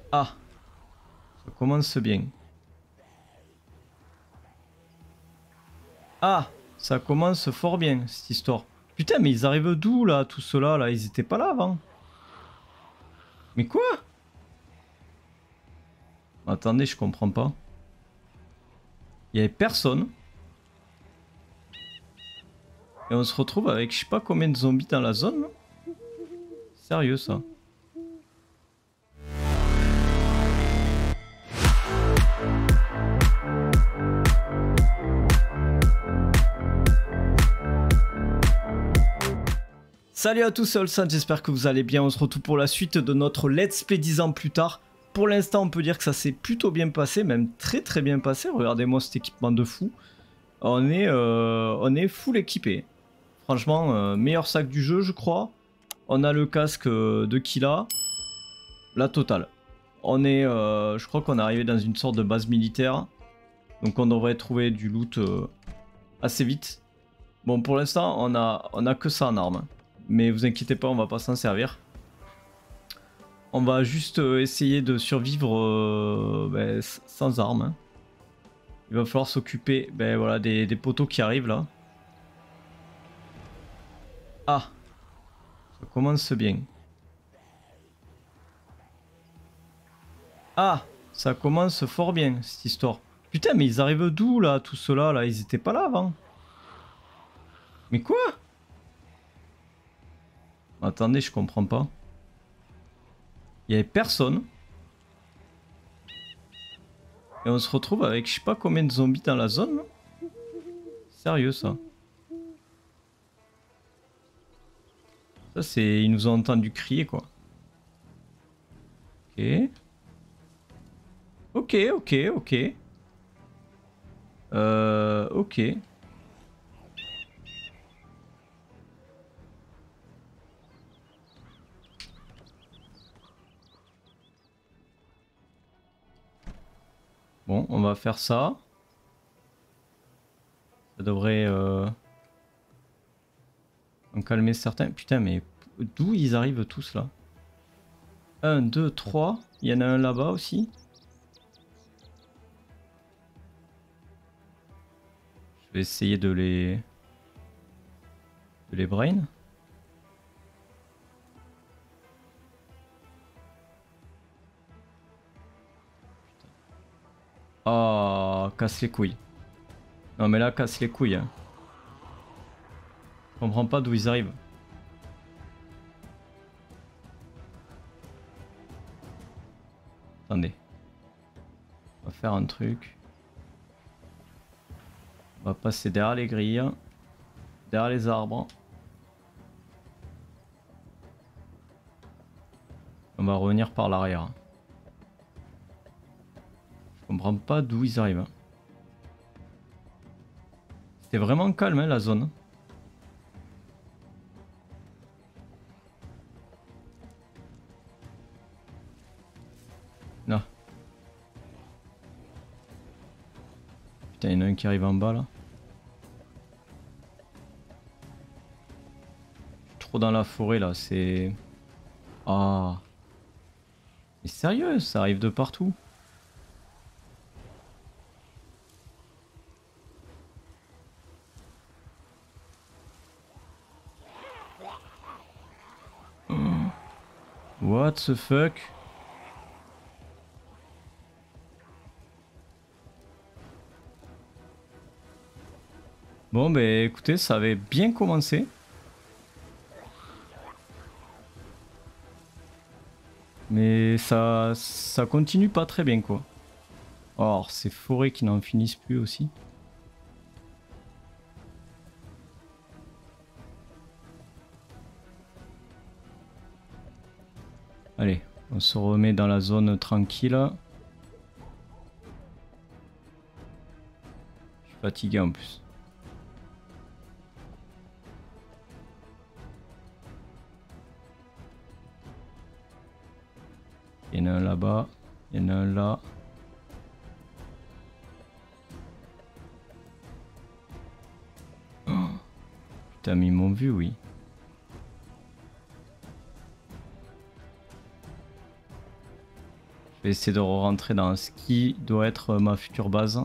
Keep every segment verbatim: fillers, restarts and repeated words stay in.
Ah, ça commence bien. Ah, ça commence fort bien cette histoire. Putain, mais ils arrivent d'où là, tout cela là? Ils étaient pas là avant. Mais quoi? Attendez, je comprends pas. Il y avait personne. Et on se retrouve avec je sais pas combien de zombies dans la zone. Là. Sérieux ça. Salut à tous, c'est Olsan, j'espère que vous allez bien. On se retrouve pour la suite de notre Let's Play dix ans plus tard. Pour l'instant, on peut dire que ça s'est plutôt bien passé, même très très bien passé. Regardez-moi cet équipement de fou. On est, euh, on est full équipé. Franchement, euh, meilleur sac du jeu, je crois. On a le casque euh, de Killa. La totale. On est, euh, je crois qu'on est arrivé dans une sorte de base militaire. Donc on devrait trouver du loot euh, assez vite. Bon, pour l'instant, on a, on a que ça en armes. Mais vous inquiétez pas, on va pas s'en servir. On va juste euh, essayer de survivre euh, ben, sans armes. Hein. Il va falloir s'occuper ben, voilà, des, des poteaux qui arrivent là. Ah, ça commence bien. Ah, ça commence fort bien cette histoire. Putain, mais ils arrivent d'où là, tout cela là? Ils étaient pas là avant. Mais quoi? Attendez, je comprends pas. Il y avait personne. Et on se retrouve avec je sais pas combien de zombies dans la zone. Là. Sérieux ça. Ça c'est... Ils nous ont entendu crier quoi. Ok. Ok, ok, ok. Euh... Ok. Bon, on va faire ça. Ça devrait... Euh... en calmer certains. Putain, mais d'où ils arrivent tous là? un, deux, trois. Il y en a un là-bas aussi. Je vais essayer de les... de les brain. Oh, casse les couilles. Non mais là, casse les couilles. Hein. Je comprends pas d'où ils arrivent. Attendez. On va faire un truc. On va passer derrière les grilles. Derrière les arbres. On va revenir par l'arrière. Je comprends pas d'où ils arrivent. C'était vraiment calme hein, la zone. Là. Putain, il y en a un qui arrive en bas là. Je suis trop dans la forêt là, c'est... Ah. Mais sérieux, ça arrive de partout. What the fuck? Bon bah écoutez, ça avait bien commencé. Mais ça, ça continue pas très bien quoi. Or ces forêts qui n'en finissent plus aussi. Allez, on se remet dans la zone tranquille. Je suis fatigué en plus. Il y en a un là-bas, il y en a un là. Oh, putain, mais ils m'ont vu, oui. Je vais essayer de rentrer dans ce qui doit être ma future base.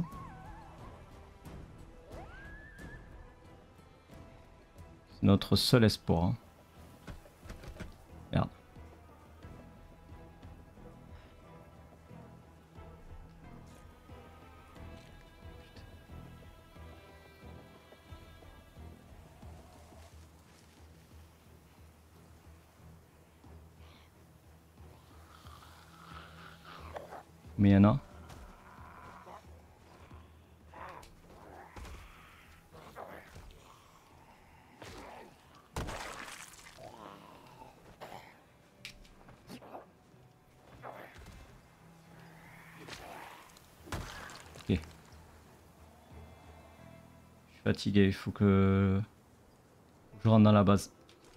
C'est notre seul espoir. Hein. Merde. Mais il y en a. Ok. Je suis fatigué, il faut que je rentre dans la base.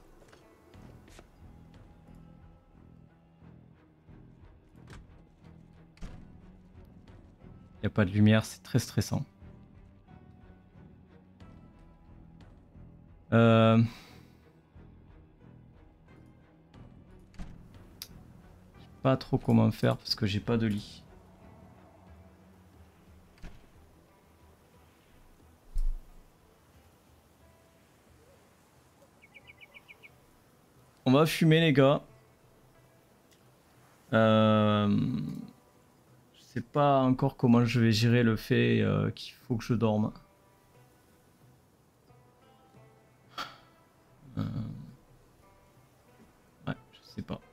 Il n'y a pas de lumière, c'est très stressant. Euh... Je sais pas trop comment faire parce que j'ai pas de lit. On va fumer les gars. Euh... Je sais pas encore comment je vais gérer le fait euh, qu'il faut que je dorme. Euh... Ouais, je sais pas.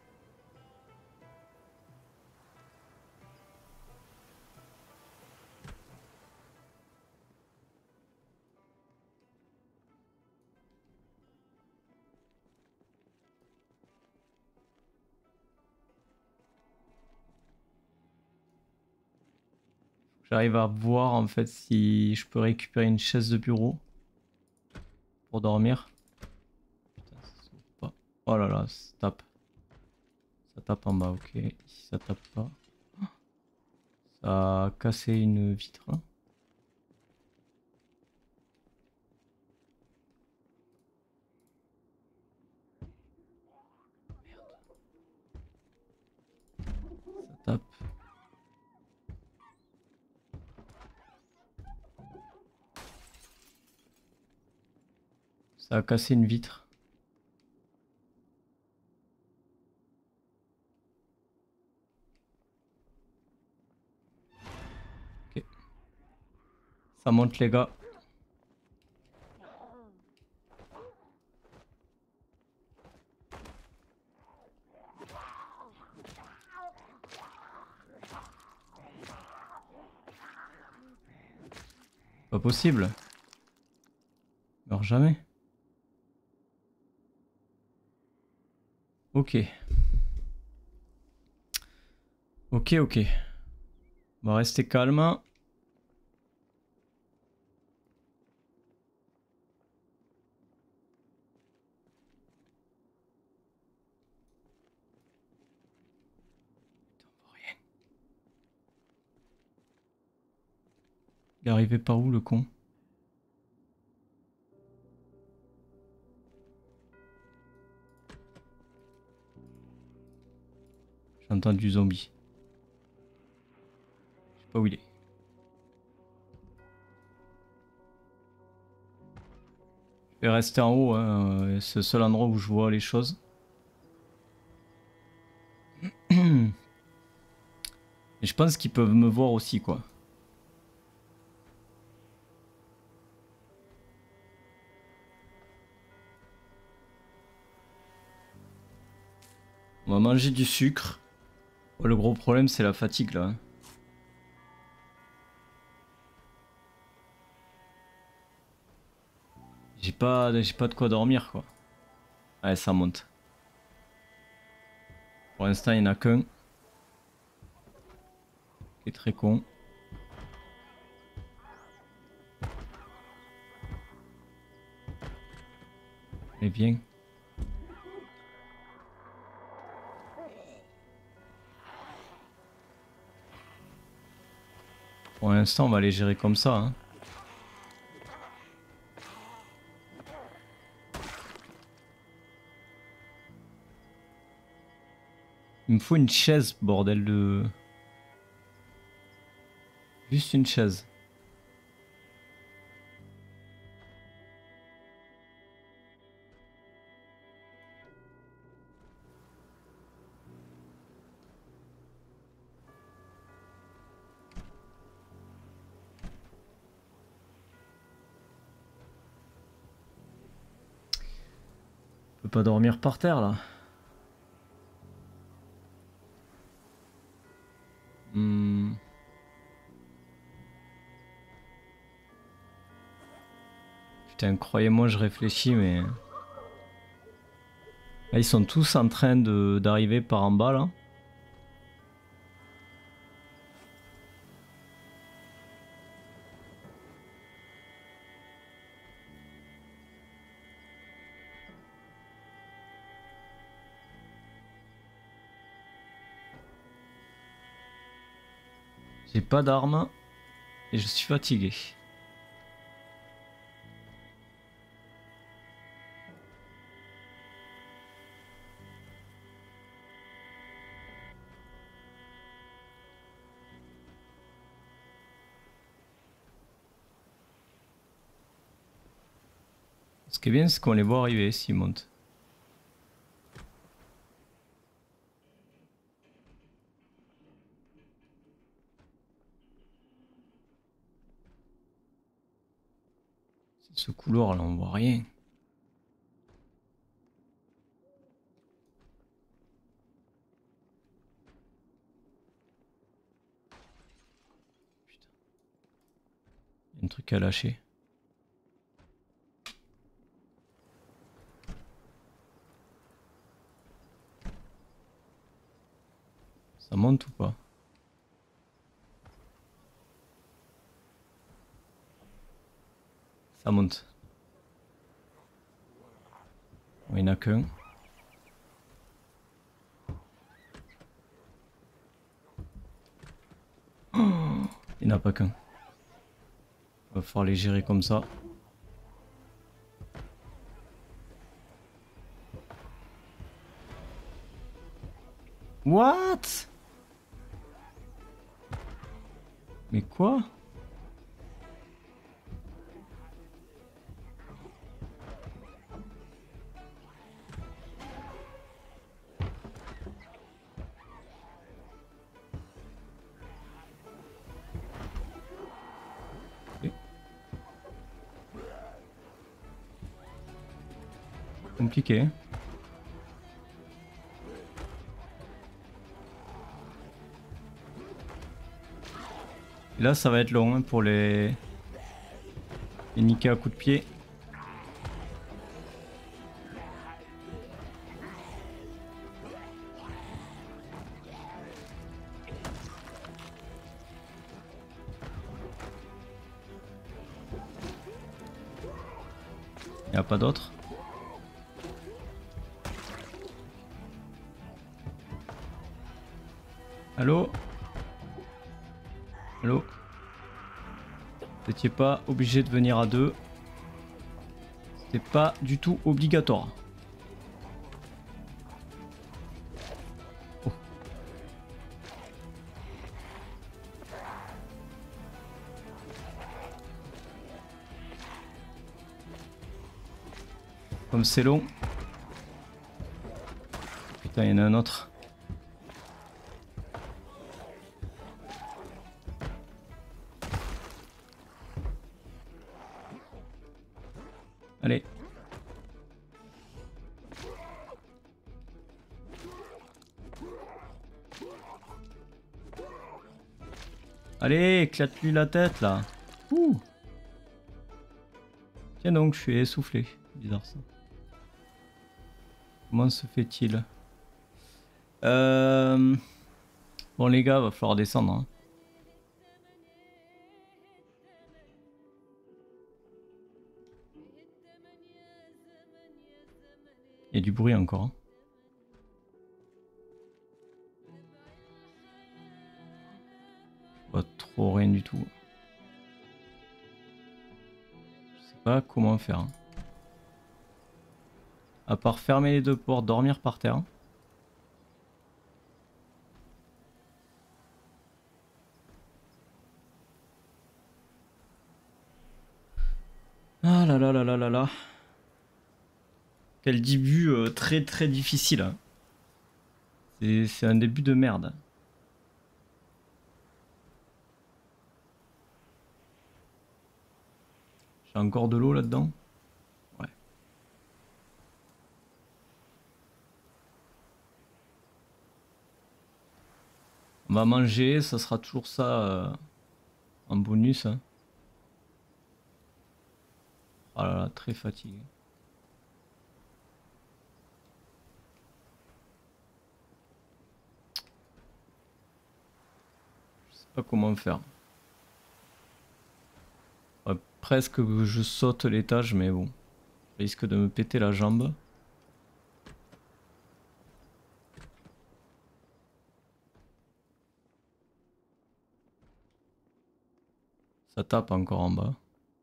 J'arrive à voir en fait si je peux récupérer une chaise de bureau pour dormir. Putain, ça s'ouvre pas. Oh là là, ça tape. Ça tape en bas, ok. Ici ça tape pas. Ça a cassé une vitre. Ça tape. Ça a cassé une vitre. Ok. Ça monte les gars. Pas possible. Meurs jamais. Ok. Ok, ok. On va rester calme. Il est arrivé par où le con? J'ai entendu zombie. Je sais pas où il est. Je vais rester en haut, hein. C'est le seul endroit où je vois les choses. Et je pense qu'ils peuvent me voir aussi, quoi. On va manger du sucre. Oh, le gros problème, c'est la fatigue, là. J'ai pas, j'ai pas de quoi dormir, quoi. Ouais, ça monte. Pour l'instant, il n'y en a qu'un. Qui est très con. Mais viens. Pour l'instant, on va les gérer comme ça. Hein. Il me faut une chaise, bordel de... Juste une chaise. On peut pas dormir par terre là. Hmm. Putain, croyez-moi, je réfléchis, mais... Là, ils sont tous en train de d'arriver par en bas, là. J'ai pas d'armes et je suis fatigué. Ce qui est bien, c'est qu'on les voit arriver s'ils montent. Ce couloir là, on voit rien. Putain. Il y a un truc à lâcher. Ça monte ou pas? Ça monte. Il n'y en a qu'un. Oh, il n'y en a pas qu'un. Il va falloir les gérer comme ça. What? Mais quoi? Compliqué. Et là, ça va être long hein, pour les... les niquer à coups de pied. Il n'y a pas d'autre. Allô? Allô? Vous n'étiez pas obligé de venir à deux. C'était pas du tout obligatoire. Oh. Comme c'est long. Putain, il y en a un autre. Allez. Allez, éclate-lui la tête là. Ouh. Tiens donc, je suis essoufflé. Bizarre ça. Comment se fait-il? euh... Bon les gars, va falloir descendre. Hein. Il y a du bruit encore. Hein. Pas trop rien du tout. Je sais pas comment faire. Hein. À part fermer les deux portes, dormir par terre. Ah là là là là là là. Quel début euh, très très difficile. Hein. C'est un début de merde. J'ai encore de l'eau là-dedans. Ouais. On va manger, ça sera toujours ça euh, en bonus. Hein. Oh là là, très fatigué. Je sais pas comment faire. Ouais, presque que je saute l'étage, mais bon. Je risque de me péter la jambe. Ça tape encore en bas.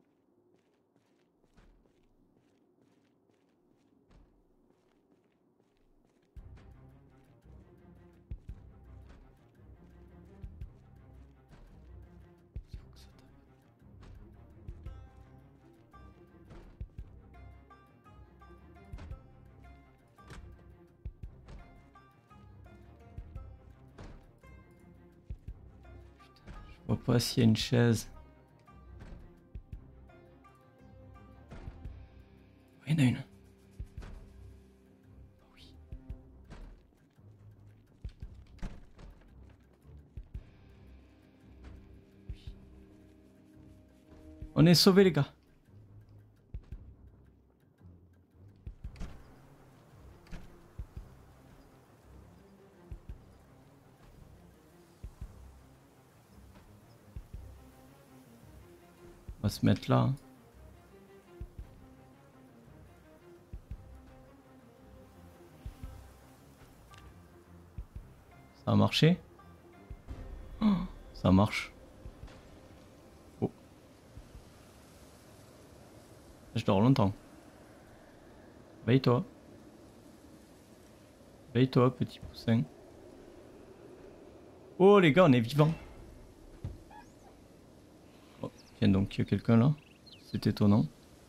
Je vois pas s'il y a une chaise. Il y en a une. Oui. On est sauvés les gars. On va se mettre là. Hein. Ça a marché. Oh, ça marche. Oh. Je dors longtemps. Veille-toi. Veille-toi, petit poussin. Oh les gars, on est vivants. Oh, tiens donc, il y a quelqu'un là. C'est étonnant.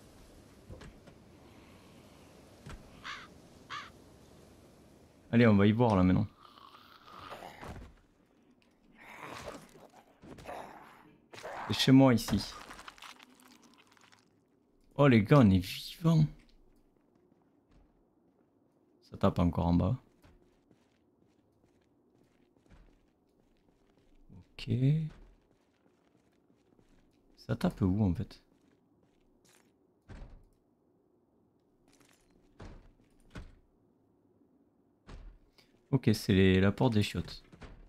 Allez, on va y voir là maintenant. C'est chez moi ici. Oh les gars, on est vivants. Ça tape encore en bas. Ok. Ça tape où en fait? Ok, c'est la porte des chiottes.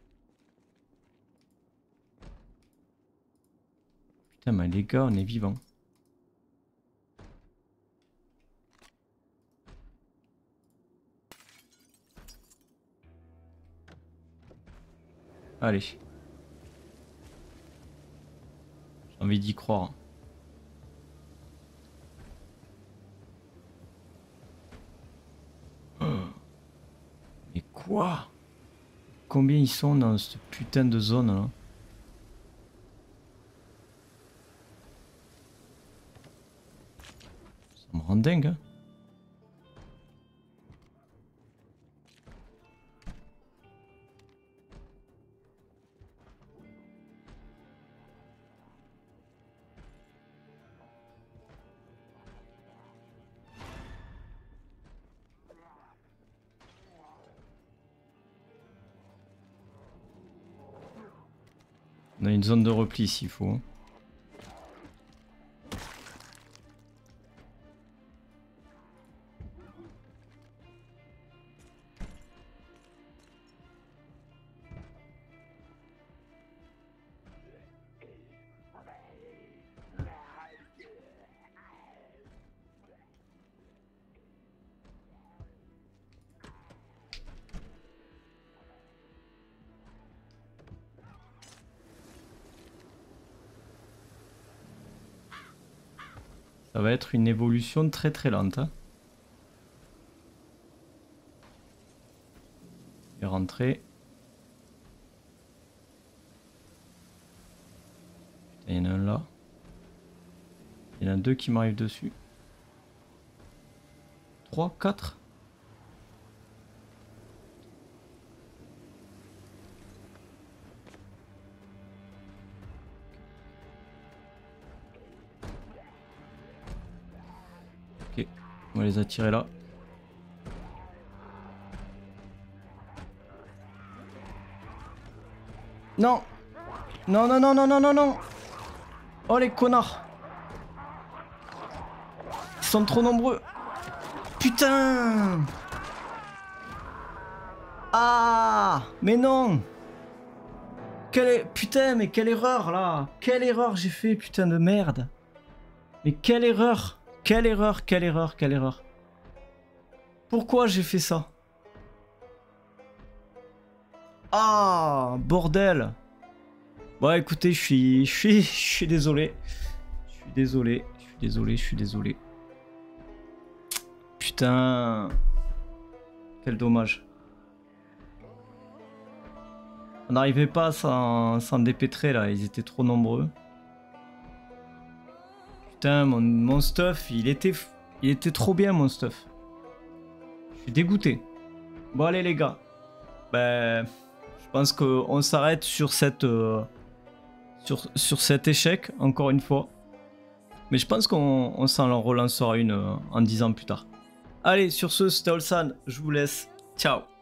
Putain, mais les gars, on est vivants. Allez. J'ai envie d'y croire. Oh. Mais quoi? Combien ils sont dans cette putain de zone là? Ça me rend dingue. Hein. On a une zone de repli s'il faut. Ça va être une évolution très très lente. Hein. Et rentrer. Putain, il y en a un là. Il y en a deux qui m'arrivent dessus. trois, quatre. Ok, on va les attirer là. Non! Non, non, non, non, non, non, non! Oh les connards! Ils sont trop nombreux! Putain! Ah! Mais non! Quelle est... Putain, mais quelle erreur là! Quelle erreur j'ai fait, putain de merde! Mais quelle erreur! Quelle erreur, quelle erreur, quelle erreur! Pourquoi j'ai fait ça? Ah, bordel. Bon, écoutez, je suis, je suis, je suis désolé. Je suis désolé, je suis désolé, je suis désolé. Putain. Quel dommage. On n'arrivait pas à s'en dépêtrer là, ils étaient trop nombreux. Putain, mon, mon stuff, il était, il était trop bien mon stuff. Je suis dégoûté. Bon allez les gars. Ben... Je pense qu'on s'arrête sur cette euh, sur, sur cet échec encore une fois, mais je pense qu'on s'en relancera une euh, en dix ans plus tard. Allez, sur ce, c'était Olsan, je vous laisse, ciao.